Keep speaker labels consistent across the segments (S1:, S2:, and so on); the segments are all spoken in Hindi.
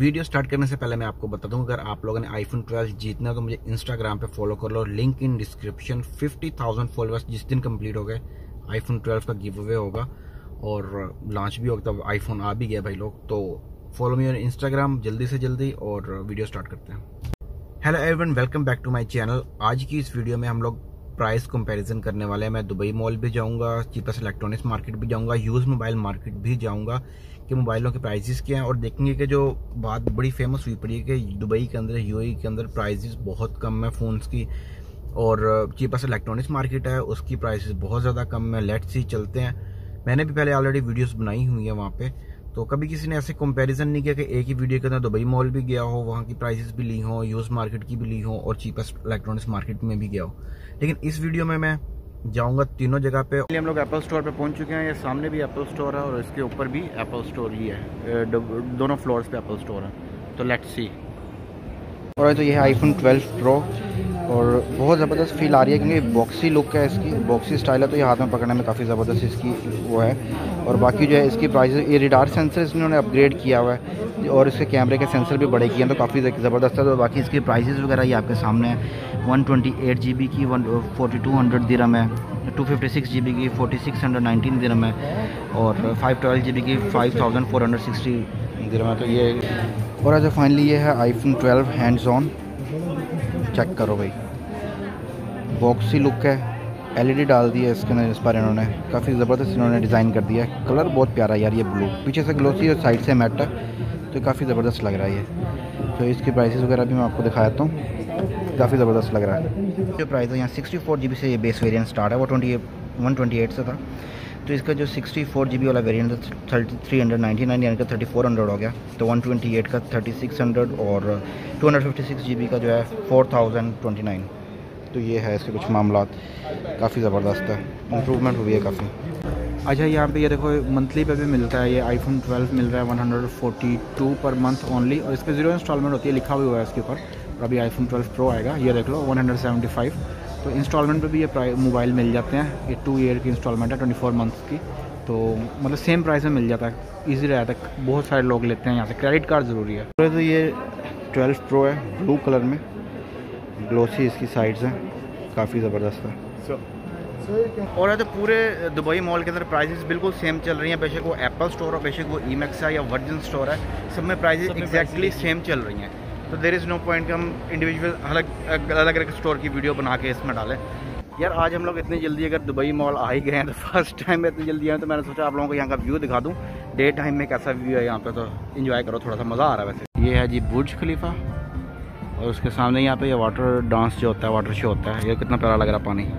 S1: वीडियो स्टार्ट करने से पहले मैं आपको बता दूं, अगर आप लोगों ने आईफोन 12 जीतना है तो मुझे इंस्टाग्राम पे फॉलो कर लो, लिंक इन डिस्क्रिप्शन। 50,000 फॉलोअर्स जिस दिन कंप्लीट हो गए आईफोन 12 का गिव अवे होगा और लॉन्च भी होगा, तब आईफोन आ भी गया भाई लोग। तो फॉलो मी ऑन इंस्टाग्राम जल्दी से जल्दी और वीडियो स्टार्ट करते हैं। Hello everyone, welcome back to my channel. आज की इस वीडियो में हम लोग प्राइस कंपैरिजन करने वाले हैं। मैं दुबई मॉल भी जाऊंगा, चीपेस्ट इलेक्ट्रॉनिक्स मार्केट भी जाऊंगा, यूज मोबाइल मार्केट भी जाऊंगा कि मोबाइलों के प्राइसेस क्या हैं, और देखेंगे कि जो बात बड़ी फेमस हुई पड़ी है कि दुबई के अंदर, यूएई के अंदर प्राइसेस बहुत कम है फ़ोन्स की, और चीपेस्ट इलेक्ट्रॉनिक्स मार्केट है उसकी प्राइसेस बहुत ज़्यादा कम है। लेट्स सी चलते हैं। मैंने भी पहले ऑलरेडी वीडियोस बनाई हुई है वहाँ पे, तो कभी किसी ने ऐसे कंपैरिजन नहीं किया कि एक ही वीडियो के अंदर दुबई मॉल भी गया हो, वहाँ की प्राइसेस भी ली हो, यूज मार्केट की भी ली हो और चीपेस्ट इलेक्ट्रॉनिक्स मार्केट में भी गया हो। लेकिन इस वीडियो में मैं जाऊंगा तीनों जगह पे। हम लोग एप्पल स्टोर पे पहुंच चुके हैं। ये सामने भी एप्पल स्टोर है और इसके ऊपर भी एप्पल स्टोर ही है, दोनों फ्लोर्स पे एप्पल स्टोर है। तो लेट्स सी। और तो ये है आईफोन 12 प्रो और बहुत ज़बरदस्त फील आ रही है क्योंकि बॉक्सी लुक है इसकी, बॉक्सी स्टाइल है, तो ये हाथ में पकड़ने में काफ़ी ज़बरदस्त इसकी वो है। और बाकी जो है इसकी प्राइस, ये रिडार सेंसर इन्होंने अपग्रेड किया हुआ है और इसके कैमरे के सेंसर भी बड़े किए हैं, तो काफ़ी ज़बरदस्त है। तो बाकी इसकी प्राइसेस वगैरह ये आपके सामने है। 128 GB की 4200 दिरहम है, 256 GB की 4619 दिरहम है और 512 GB की 5460 दिरहम है। तो ये और अच्छा फाइनली ये है आईफोन 12 हैंड्स ऑन। चेक करो भाई, बॉक्सी लुक है, एलईडी डाल दी है इसके अंदर, इस पर इन्होंने काफ़ी ज़बरदस्त इन्होंने डिज़ाइन कर दिया है। कलर बहुत प्यारा है यार, ये ब्लू पीछे से ग्लोसी और साइड से मैट है, तो काफ़ी ज़बरदस्त लग रहा है ये। तो इसकी प्राइसेस वगैरह भी मैं आपको दिखाता हूँ, काफ़ी ज़बरदस्त लग रहा है। जो प्राइस है यहाँ 64 GB से ये बेस वेरिएंट स्टार्ट है, वो 128 से था। तो इसका जो 64 GB वाला वेरिएंट है 3399 यानी कि 3400 हो गया। तो 128 का 3600 और 256 GB का जो है 4029। तो ये है इसके कुछ मामलात, काफ़ी ज़बरदस्त है, इम्प्रूवमेंट हुई है काफ़ी। अच्छा यहाँ पे ये देखो मंथली पे भी मिलता है, ये आईफोन 12 मिल रहा है 142 पर मंथ ओनली, और इस पर 0 इंस्टॉलमेंट होती है, लिखा हुआ है इसके ऊपर। और अभी आईफोन 12 प्रो आएगा, ये देख लो 175। तो इंस्टॉलमेंट पे भी ये मोबाइल मिल जाते हैं। ये 2 ईयर की इंस्टॉलमेंट है, 24 मंथ्स की, तो मतलब सेम प्राइस में मिल जाता है, ईजी रहता है। बहुत सारे लोग लेते हैं यहाँ से, क्रेडिट कार्ड ज़रूरी है। तो ये 12 प्रो है ब्लू कलर में, ग्लोसी इसकी साइड्स हैं, काफ़ी ज़बरदस्त है। और है तो पूरे दुबई मॉल के अंदर प्राइसेस बिल्कुल सेम चल रही हैं, बेशक वो एप्पल स्टोर हो, बेशक वो ईमैक्स है या वर्जिन स्टोर है, सब में प्राइसेस एग्जैक्टली सेम चल रही हैं। तो देयर इज़ नो पॉइंट कि हम इंडिविजुअल अलग अलग स्टोर की वीडियो बना के इसमें डालें। यार आज हम लोग इतनी जल्दी अगर दुबई मॉल आ ही गए हैं, तो फर्स्ट टाइम में इतनी जल्दी आए, तो मैंने सोचा आप लोगों को यहाँ का व्यू दिखा दूँ। डे टाइम में कैसा व्यू है यहाँ पे, तो इन्जॉय करो, थोड़ा सा मज़ा आ रहा है वैसे। ये है जी बुर्ज खलीफा और उसके सामने यहाँ पे ये वाटर डांस जो होता है, वाटर शो होता है। ये कितना प्यारा लग रहा है, पानी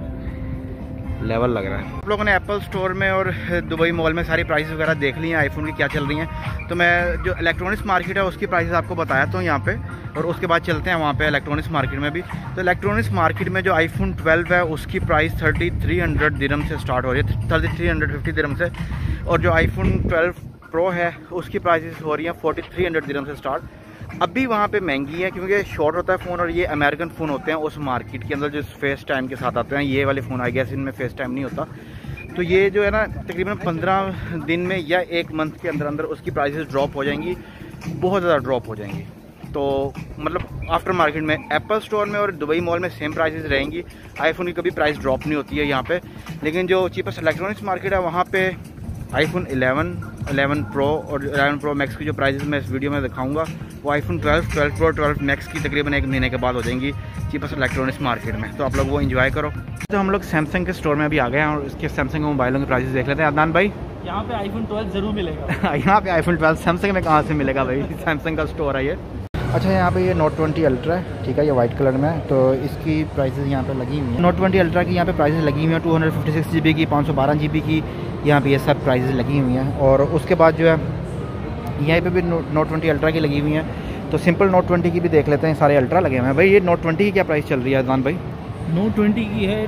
S1: लेवल लग रहा है। आप लोगों ने एप्पल स्टोर में और दुबई मॉल में सारी प्राइस वगैरह देख ली हैं आईफोन की क्या चल रही हैं। तो मैं जो इलेक्ट्रॉनिक्स मार्केट है उसकी प्राइसेस आपको बताया तो यहाँ पे, और उसके बाद चलते हैं वहाँ पे इलेक्ट्रॉनिक्स मार्केट में भी। तो इलेक्ट्रॉनिक्स मार्केट में जो आईफोन 12 है उसकी प्राइस 3300 दिरहम से स्टार्ट हो रही है, 3350 दिरहम से। और जो आईफोन 12 प्रो है उसकी प्राइसेस हो रही हैं 4300 दिरहम से स्टार्ट। अभी वहाँ पे महंगी है क्योंकि शॉर्ट होता है फ़ोन, और ये अमेरिकन फ़ोन होते हैं उस मार्केट के अंदर जो फेस टाइम के साथ आते हैं। ये वाले फ़ोन आई गेस इनमें फेस टाइम नहीं होता। तो ये जो है ना तकरीबन 15 दिन में या 1 मंथ के अंदर अंदर उसकी प्राइसेस ड्रॉप हो जाएंगी, बहुत ज़्यादा ड्रॉप हो जाएंगी। तो मतलब आफ्टर मार्केट में एप्पल स्टोर में और दुबई मॉल में सेम प्राइसेस रहेंगी। आईफोन की कभी प्राइस ड्रॉप नहीं होती है यहाँ पे। लेकिन जो चीपेस्ट इलेक्ट्रॉनिक्स मार्केट है वहाँ पे आईफोन 11 प्रो और 11 प्रो मैक्स की जो प्राइसेस मैं इस वीडियो में दिखाऊंगा, वो आईफोन 12 प्रो 12 मैक्स की तकरीबन 1 महीने के बाद हो जाएंगी चीपेस्ट इलेक्ट्रॉनिक्स मार्केट में। तो आप लोग वो एंजॉय करो। तो हम लोग सैमसंग के स्टोर में अभी आ गए हैं और इसके सैमसंग मोबाइलों की प्राइसेस देख लेते हैं। अदनान भाई,
S2: यहाँ पे आईफोन 12 जरूर मिलेगा।
S1: यहाँ पे आईफोन 12 सैमसंग में कहाँ से मिलेगा भाई, सैमसंग का स्टोर है ये। अच्छा यहाँ पे ये Note 20 अल्ट्रा है, ठीक है, ये वाइट कलर में है, तो इसकी प्राइसेस यहाँ पे लगी हुई हैं। Note 20 अल्ट्रा की यहाँ पे प्राइसेस लगी हुई हैं 256 GB की, 512 GB की, यहाँ पे ये सब प्राइसेस लगी हुई हैं। और उसके बाद जो है यहाँ पे भी Note 20 अल्ट्रा की लगी हुई हैं। तो सिंपल Note 20 की भी देख लेते हैं, सारे अल्ट्रा लगे हुए हैं। भाई ये Note 20 की क्या प्राइस चल रही है अदनान भाई?
S2: Note 20 की है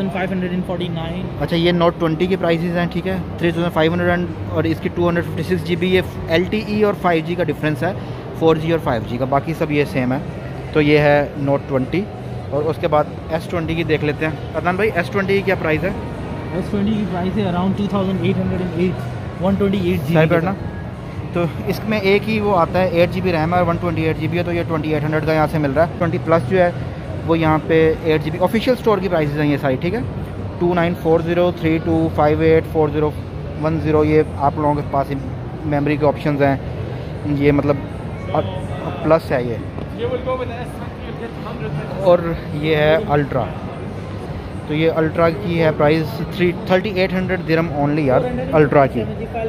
S2: 3549।
S1: अच्छा ये Note 20 की प्राइसेस हैं, ठीक है, 3500 और इसकी 256 GB। ये LTE और 5G का डिफरेंस है, 4G और 5G का, बाकी सब ये सेम है। तो ये है Note 20। और उसके बाद S20 की देख लेते हैं। अदनान भाई S20 की क्या प्राइस है?
S2: S20 की प्राइस है अराउंड 2808, 128 GB।
S1: तो इसमें एक ही वो आता है 8 GB रैम है और 128 GB है, तो ये 2800 का यहाँ से मिल रहा है। 20 प्लस जो है वो यहाँ पे 8 GB ऑफिशियल स्टोर की प्राइसेस हैं ये सारी, ठीक है। 2940 3258 4010 ये आप लोगों के पास मेमोरी के ऑप्शंस हैं, ये मतलब प्लस है ये। और ये है अल्ट्रा, तो ये अल्ट्रा की है प्राइस 3800 दिरहम ओनली यार अल्ट्रा की।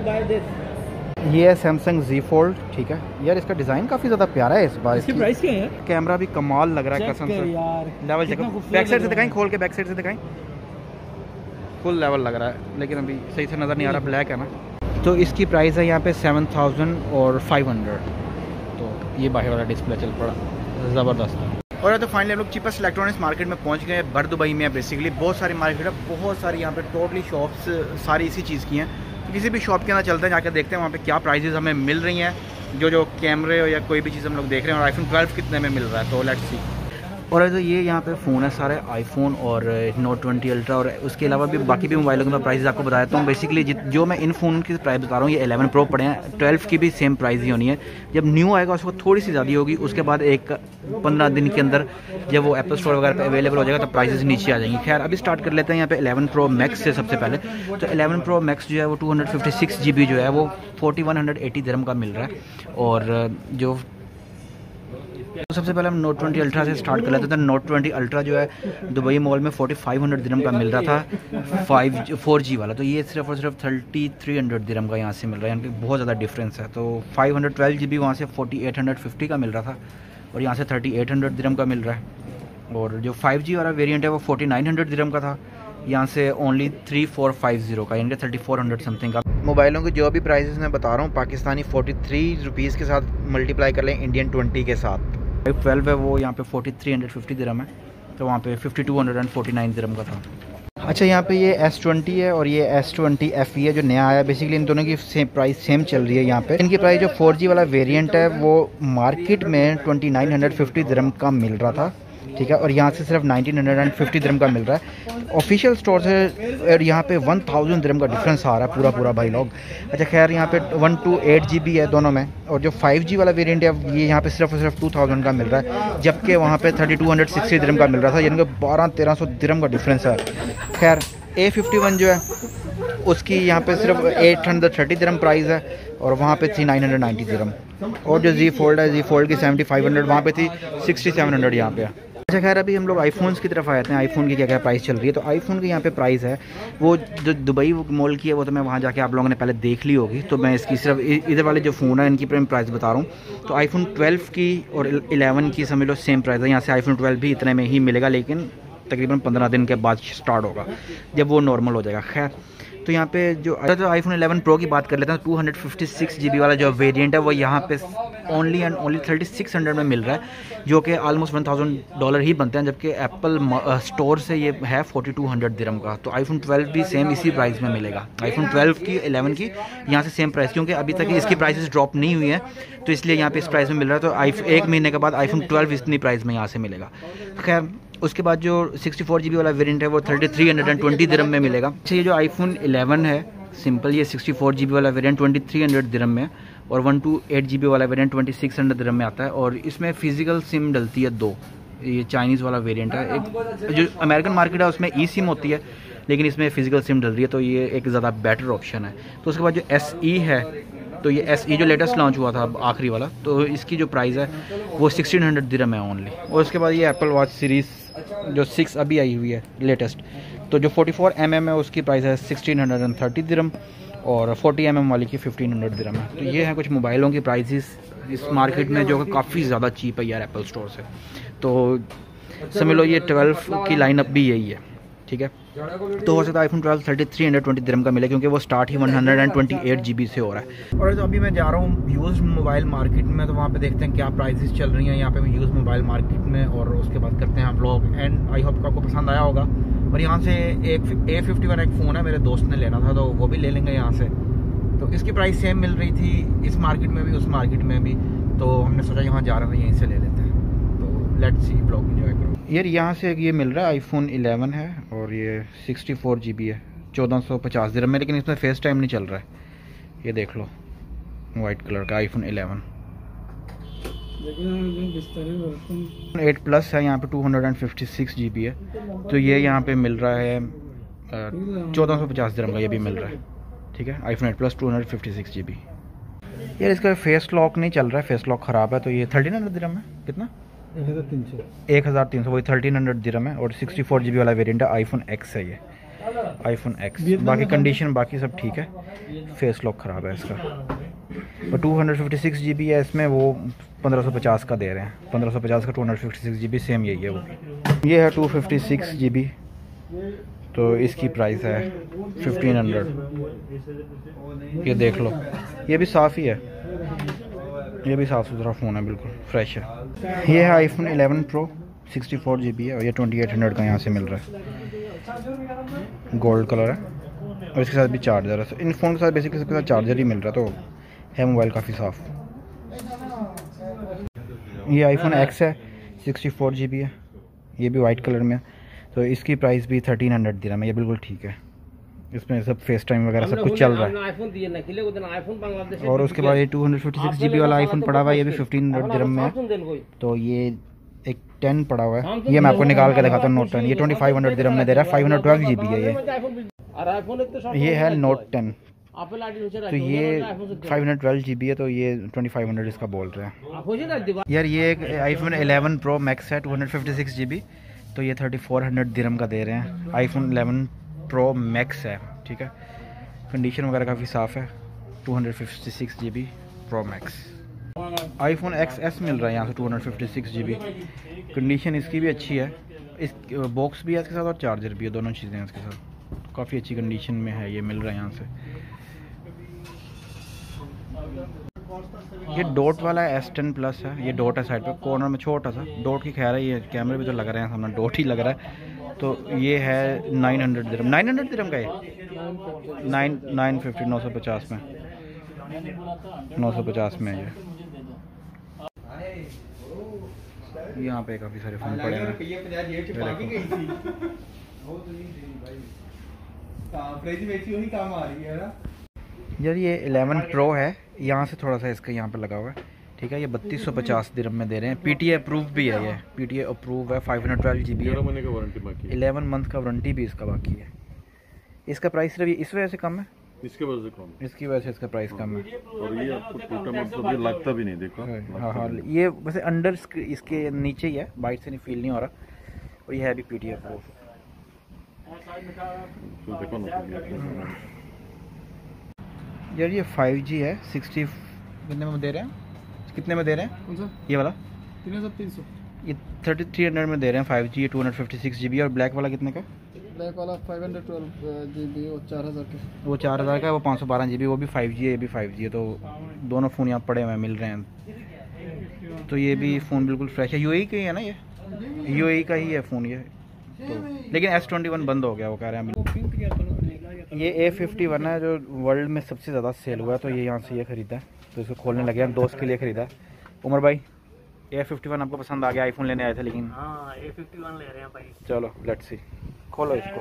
S1: ये है सैमसंग Z Fold, ठीक है यार। इसका डिज़ाइन काफ़ी ज़्यादा प्यारा है इस बार।
S2: इसकी प्राइस क्या है?
S1: कैमरा भी कमाल लग रहा है कसम से
S2: यार,
S1: लेवल चेक। बैक साइड से दिखाएं, खोल के बैक साइड से दिखाएं, फुल लेवल लग रहा है, लेकिन अभी सही से नज़र नहीं आ रहा, ब्लैक है ना। तो इसकी प्राइस है यहाँ पे 7500। तो ये बाहर वाला डिस्प्ले चल पड़ा, ज़बरदस्त है। और तो फाइनली हम लोग चीपेस्ट इलेक्ट्रॉनिक्स मार्केट में पहुंच गए हैं। बर दुबई में है बेसिकली, बहुत सारी मार्केट है, बहुत सारी यहाँ पे टोटली शॉप्स सारी इसी चीज़ की हैं। तो किसी भी शॉप के अंदर चलते हैं, जाकर देखते हैं वहाँ पे क्या प्राइसेस हमें मिल रही हैं, जो कैमरे हो या कोई भी चीज़ हम लोग देख रहे हैं, और आईफोन 12 कितने में मिल रहा है, तो लेट्स सी। और तो ये यहाँ पे फ़ोन है सारे आईफोन और Note 20 अल्ट्रा, और उसके अलावा भी बाकी भी मोबाइलों के मैं प्राइस आपको बता देता हूँ। बेसिकली जो मैं इन फ़ोन की प्राइस बता रहा हूँ, ये 11 Pro पड़े हैं, 12 की भी सेम प्राइस ही होनी है। जब न्यू आएगा उसको थोड़ी सी ज़्यादा होगी, उसके बाद एक 15 दिन के अंदर जब वो एप्पल स्टोर वगैरह पे अवेलेबल हो जाएगा तो प्राइसेस नीचे आ जाएंगी। खैर अभी स्टार्ट कर लेते हैं यहाँ पे 11 Pro Max से सबसे पहले। तो 11 Pro Max जो है वो 256 GB जो है वो 4180 दिरहम का मिल रहा है। और जो तो सबसे पहले हम Note 20 अल्ट्रा से स्टार्ट कर लेते हैं। तो Note 20 अल्ट्रा जो है दुबई मॉल में 4500 दिरहम का मिल रहा था 4G वाला, तो ये सिर्फ और सिर्फ 3300 दिरहम का यहाँ से मिल रहा है, यानी कि बहुत ज़्यादा डिफरेंस है। तो 512 GB वहाँ से 4850 का मिल रहा था, और यहाँ से 3800 दिरहम का मिल रहा है। और जो 5G वाला वेरियंट है वो 4900 दिरहम का था, यहाँ से ओनली 3450 का, यानी कि 3400 समथिंग का। मोबाइलों की जो भी प्राइसेस मैं बता रहा हूँ पाकिस्तानी 43 रुपीज़ के साथ मल्टीप्लाई कर लें इंडियन 20 के साथ। 12 है वो यहाँ पे 4350 दिरहम है, तो वहाँ पे 5249 दिरहम का था। अच्छा यहाँ पे ये S20 है और ये S20 FE है जो नया आया है। बेसिकली इन दोनों की प्राइस सेम चल रही है यहाँ पे। इनकी प्राइस जो 4G वाला वेरिएंट है वो मार्केट में 2950 दिरहम का मिल रहा था, ठीक है, और यहाँ से सिर्फ 1950 दिरहम का मिल रहा है ऑफिशियल स्टोर से, और यहाँ पे 1000 दिरहम का डिफरेंस आ रहा है पूरा भाई लोग। अच्छा खैर यहाँ पे 128 GB है दोनों में, और जो 5G वाला वेरिएंट है ये यहाँ पे सिर्फ और सिर्फ 2000 का मिल रहा है, जबकि वहाँ पे 3260 दिरहम का मिल रहा था, यानी कि 1200-1300 दिरहम का डिफरेंस है। खैर A51 जो है उसकी यहाँ पे सिर्फ 830 दिरहम प्राइस है, और वहाँ पे थी 990 दिरहम। और जो Z Fold है, Z Fold की 7500 वहाँ पे थी 6700 यहाँ पे। अच्छा खैर अभी हम लोग आईफोन्स की तरफ आते हैं, आईफोन की क्या क्या प्राइस चल रही है। तो आईफोन की यहाँ पे प्राइस है वो जो दुबई मॉल की है, वो तो मैं वहाँ जाके आप लोगों ने पहले देख ली होगी, तो मैं इसकी सिर्फ इधर वाले जो फ़ोन है इनकी प्राइस बता रहा हूँ। तो आईफोन 12 की और 11 की समझ लो सेम प्राइस है, यहाँ से आईफोन 12 भी इतने में ही मिलेगा, लेकिन तकरीबन 15 दिन के बाद स्टार्ट होगा जब वो नॉर्मल हो जाएगा। खैर तो यहाँ पे जो आईफोन 11 प्रो की बात कर लेते हैं, 256 GB वाला जो वेरिएंट है वो यहाँ पे ओनली एंड ओनली 3600 में मिल रहा है, जो कि ऑलमोस्ट $1000 ही बनते हैं, जबकि एप्पल स्टोर से ये है 4200 दिरहम का। तो आईफोन 12 भी सेम इसी प्राइस में मिलेगा, आईफोन 12 की 11 की यहाँ से सेम प्राइस, क्योंकि अभी तक इसकी प्राइसेस ड्रॉप नहीं हुई है, तो इसलिए यहाँ पे इस प्राइस में मिल रहा है। तो 1 महीने के बाद आईफोन 12 इतनी प्राइस में यहाँ से मिलेगा। खैर उसके बाद जो 64 GB वाला वेरिएंट है वो 3320 दिरहम में मिलेगा। अच्छा ये जो आईफोन 11 है सिंपल, ये 64 GB वाला वेरिएंट 2300 दिरहम में, और 128 GB वाला वेरिएंट 2600 दिरहम में आता है, और इसमें फिजिकल सिम डलती है 2। ये चाइनीज़ वाला वेरिएंट है, एक जो अमेरिकन मार्केट है उसमें ई सिम होती है, लेकिन इसमें फिजिकल सिम डल रही है, तो ये एक ज़्यादा बेटर ऑप्शन है। तो उसके बाद जो SE है, तो ये SE जो लेटेस्ट लॉन्च हुआ था आखिरी वाला, तो इसकी जो प्राइस है वो 1600 दिरहम है ओनली। और उसके बाद ये एप्पल वॉच सीरीज़ जो 6 अभी आई हुई है लेटेस्ट, तो जो 44 mm है उसकी प्राइस है 1630 दिरहम, और 40 mm वाली की 1500 दिरहम है। तो ये हैं कुछ मोबाइलों की प्राइसेस इस मार्केट में जो कि काफ़ी ज़्यादा चीप है यार एप्पल स्टोर से। तो समझ लो ये 12 की लाइनअप भी यही है, ठीक है। तो हो सकता है आईफोन 12 3320 दिरहम का मिले, क्योंकि वो स्टार्ट ही 128 GB से हो रहा है। और तो अभी मैं जा रहा हूँ यूज्ड मोबाइल मार्केट में, तो वहाँ पे देखते हैं क्या प्राइसेस चल रही हैं यहाँ पे यूज्ड मोबाइल मार्केट में, और उसके बाद करते हैं आप लोग एंड आई होप आपको पसंद आया होगा। और यहाँ से एक A51 एक फ़ोन है, मेरे दोस्त ने लेना था, तो वो भी ले लेंगे यहाँ से। तो इसकी प्राइस सेम मिल रही थी इस मार्केट में भी उस मार्केट में भी, तो हमने सोचा यहाँ जा रहे हैं यहीं से ले लेते हैं। तो लेट्स सी, ब्लॉग एंजॉय करो यार। यहाँ से ये मिल रहा है आईफोन 11 है, और ये 64 GB है 1450 दिरहम में, लेकिन इसमें फेस टाइम नहीं चल रहा है, ये देख लो वाइट कलर का आईफोन 11 8 प्लस है। यहाँ पे 256 GB है, तो ये यहाँ पे मिल रहा है 1450 दिरहम का, ये भी मिल रहा है। ठीक है, आईफोन 8 प्लस 256 GB। यार इसका फेस लॉक नहीं चल रहा है, फेस लॉक ख़राब है, तो ये 1300 दिरहम है। कितना? 1300 वही 1300 दिरहम है। और 64 GB वाला वेरिएंट है, आईफोन एक्स है ये, आईफोन एक्स। बाकी कंडीशन बाकी सब ठीक है, फेस लॉक ख़राब है इसका। और 256 GB है इसमें, वो 1550 का दे रहे हैं। 1550 का 256 GB सेम यही है वो। ये है 256 GB, तो इसकी प्राइस है 1500। ये देख लो, ये भी साफ़ ही है, ये भी साफ़ सुथरा फ़ोन है, बिल्कुल फ्रेश है। ये है आईफोन 11 Pro 64 GB है, और ये 2800 का यहाँ से मिल रहा है। गोल्ड कलर है, और इसके साथ भी चार्जर है। इन फ़ोन के साथ बेसिकली इसके साथ चार्जर ही मिल रहा है, तो है मोबाइल काफ़ी साफ़। ये आईफोन एक्स है, 64 GB है, ये भी वाइट कलर में है, तो इसकी प्राइस भी 1300 दिरहम है। ये बिल्कुल ठीक है, इसमें सब फेस टाइम वगैरह सब कुछ चल रहा है। और उसके बाद ये 256 GB वाला आईफोन पड़ा हुआ है, ये भी 1500 दिरहम में है। तो ये एक 10 पड़ा हुआ है, ये मैं आपको निकाल के दिखाता हूँ। नोट 10 ये 2500 दिरहम में दे रहा है, 512 GB है ये है नोट 10। तो ये 512 GB है, तो ये 2500 इसका बोल रहे हैं। यार ये एक आईफोन 11 Pro Max है, 256 GB, तो ये 3400 दिरहम का दे रहे हैं। आईफोन 11 Pro Max है, ठीक है, कंडीशन वगैरह काफ़ी साफ़ है। 256 GB Pro Max। IPhone XS मिल रहा है यहाँ से 256 GB, कंडीशन इसकी भी अच्छी है। इस बॉक्स भी है इसके साथ, और चार्जर भी है, दोनों चीज़ें हैं इसके साथ। काफ़ी अच्छी कंडीशन में है, ये मिल रहा है यहाँ से। ये डॉट वाला S10 प्लस है, ये डॉट है साइड पे कॉर्नर में छोटा सा डॉट की। खैर है, ये कैमरे भी तो लग रहे हैं सामने, डॉट ही लग रहा है। तो ये है 900 दिरहम, 900 दिरहम का ये 950 950 में 950 में ये। यहाँ पे काफ़ी सारे फ़ोन पड़े हैं। यार ये 11 Pro है, यहाँ से थोड़ा सा इसका यहाँ पे लगा हुआ है, ठीक है। ये 3250 दिरहम में दे रहे हैं। PTA अप्रूव भी है, ये PTA अप्रूव है। 512 GB है, 11 मंथ का वारंटी भी इसका बाकी है। इसका प्राइस सिर्फ इस वजह से कम है, इसकी वजह से इसका प्राइस कम है।
S3: और ये आपको टूटा मतलब ये लगता भी नहीं, देखो।
S1: हाँ हाँ, ये वैसे अंडर इसके नीचे ही है, बाइट से नहीं फील नहीं हो रहा। और ये है अभी PTA अप्रूव। यार ये 5G है, 60 कितने में दे रहे हैं? कितने में दे रहे हैं? कौन सा? ये वाला
S4: 300
S1: ये 3300 में दे रहे हैं 5G। ये 256 GB। और ब्लैक वाला कितने का?
S4: ब्लैक वाला 512 GB और 4000 का।
S1: वो 4000 का है, वो 512 GB। वो भी 5G है, ये भी 5G है, तो दोनों फ़ोन यहाँ पड़े हुए मिल रहे हैं। तो ये भी फ़ोन बिल्कुल फ्रेश है, UAE का ही है ना, ये UAE का ही है फ़ोन ये तो। लेकिन S21 बंद हो गया, वो कह रहे हैं। ये A51 है, जो वर्ल्ड में सबसे ज़्यादा सेल हुआ है, तो ये यहाँ से ये ख़रीदा है, तो इसको खोलने लगे हैं, दोस्त के लिए ख़रीदा है। उमर भाई, A51 आपको पसंद आ गया? आईफोन लेने आए थे लेकिन।
S2: हाँ, A51 ले रहे हैं भाई।
S1: चलो लेट्स सी, खोलो इसको।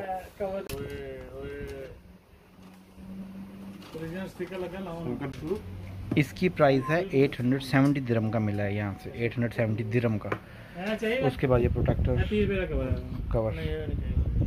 S1: इसकी प्राइस है 870 दिरहम का मिला है यहाँ से, 870 दिरहम का। उसके बाद ये प्रोटेक्टर कवर